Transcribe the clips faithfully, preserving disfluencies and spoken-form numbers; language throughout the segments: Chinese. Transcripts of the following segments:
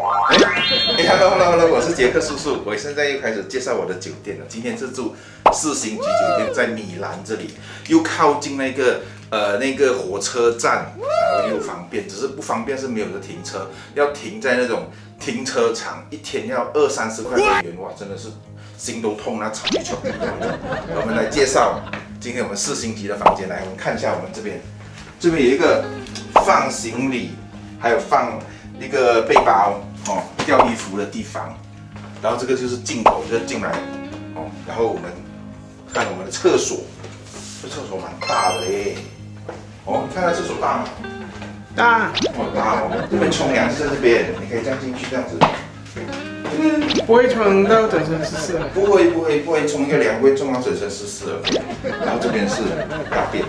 哎哎，hello hello hello， 我是杰克叔叔，我现在又开始介绍我的酒店了。今天是住四星级酒店，在米兰这里，又靠近那个呃那个火车站，然后又方便，只是不方便是没有的停车，要停在那种停车场，一天要二三十块美元，哇，真的是心都痛啊，吵一吵。我们来介绍今天我们四星级的房间，来我们看一下我们这边，这边有一个放行李，还有放一个背包。 哦，吊衣服的地方，然后这个就是进口，就进来哦。然后我们看我们的厕所，这厕所蛮大的嘞。哦，你看它厕所大吗？ 大， 哦大哦。这边冲凉是在这边，你可以这样进去这样子。 嗯，不会冲到整身湿湿。 不会不会不会冲一个凉不会冲到整身湿湿的。然后这边是大便。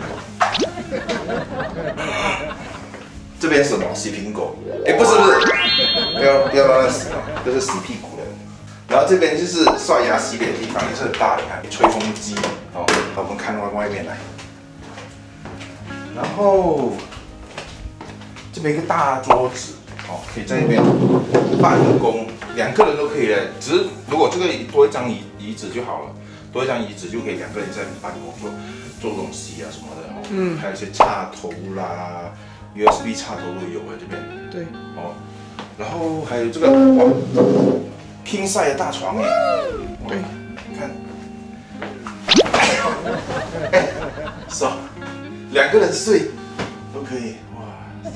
这边什么？洗苹果？哎，不是不是，不要不要乱洗哦，这是洗屁股的。然后这边就是刷牙洗脸的地方，也是很大的，看吹风机哦。我们看到外面来，然后这边一个大桌子哦，可以在那边办公，两个人都可以的。只是如果这个多一张椅椅子就好了，多一张椅子就可以两个人在办公做做东西啊什么的哦。嗯，还有一些插头啦。 U S B 插头都有啊，这边。 对。哦， 然后还有这个哇，king size 的大床哎。 对。 看。哎，爽，两个人睡都可以哇。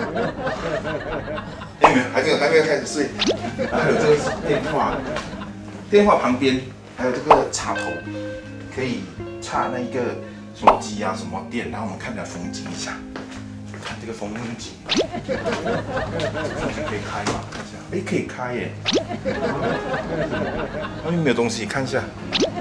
哎没有，还没有，还没有开始睡。还有这个电话，电话旁边还有这个插头，可以插那个手机啊什么电，然后我们看点风景一下。 看这个风景，这个风景可以开吗？看一下，哎，可以开耶。外面没有东西，看一下，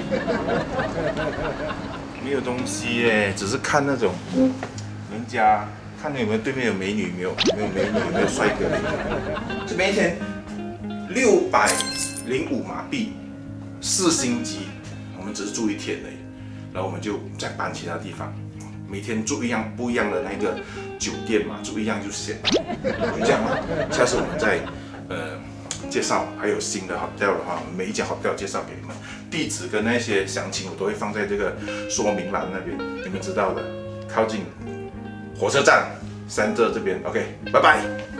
没有东西耶，只是看那种人家看有没有对面有美女，没有，没有美女，有没有帅哥。这边一天六百零五马币，四星级，我们只是住一天而已，然后我们就再搬其他地方。 每天住一样不一样的那个酒店嘛，住一样就行，就这样嘛。下次我们再呃介绍，还有新的 hotel 的话，每一家 hotel 介绍给你们，地址跟那些详情我都会放在这个说明栏那边，你们知道的，靠近火车站三这这边。OK， 拜拜。